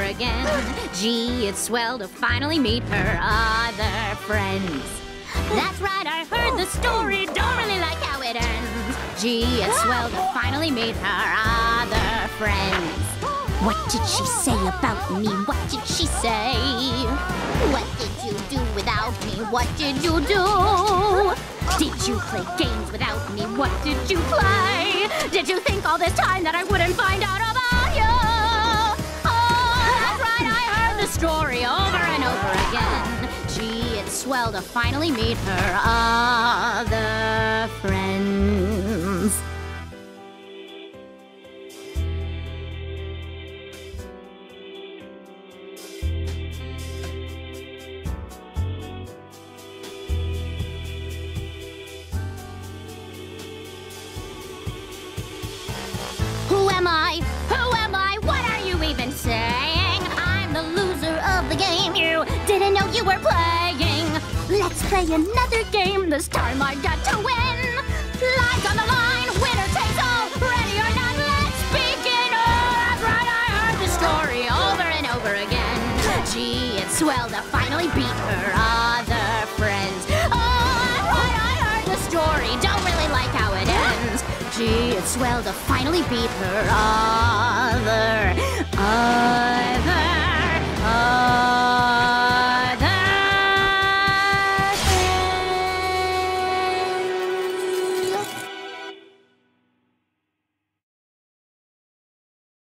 again. Gee, it's swell to finally meet her other friends. That's right, I heard the story, don't really like how it ends. Gee, it's swell to finally meet her other friends. What did she say about me? What did she say? What did you do without me? What did you do? Did you play games without me? What did you play? Did you think all this time that I wouldn't find out about you? Oh, that's right, I heard the story over and over again. Gee, it's swell to finally meet her other friends. Who am I? Who am I? What are you even saying? I'm the loser of the game. You didn't know you were playing. Let's play another game. This time I got to win. Lives on the line. Winner takes all. Ready or not, let's begin. Oh, that's right, I heard the story over and over again. Gee, it's swell to finally beat her other friends. Oh, that's right, I heard the story. Don't really like how it ends. Gee, it's swell to finally beat her other